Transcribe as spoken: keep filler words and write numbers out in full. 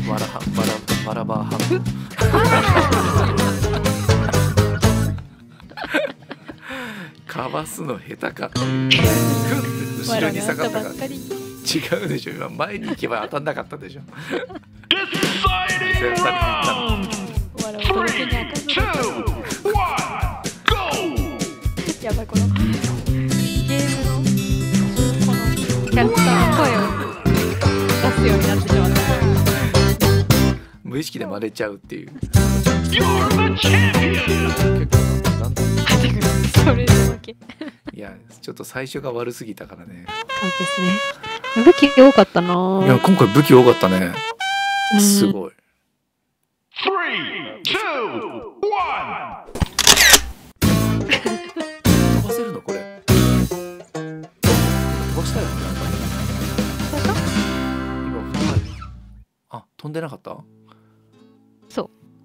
わらはわらわらばはかわすの下手かっていうふんって後ろに下がったから違うでしょ。今前に行けば当たんなかったでしょ。絶対に行ったの。 わらを届けにあかんのだ。やばい、このゲームのこのキャラクターの声を出すようになってしまった。 無意識で真似ちゃうっていう。結構なんだろう。 それで負け。 いやちょっと最初が悪すぎたからね。 そうですね。武器多かったな。 いや今回武器多かったね。すごい。飛ばせるのこれ。飛ばしたよね。今ファイル。あ飛んでなかった？ そう。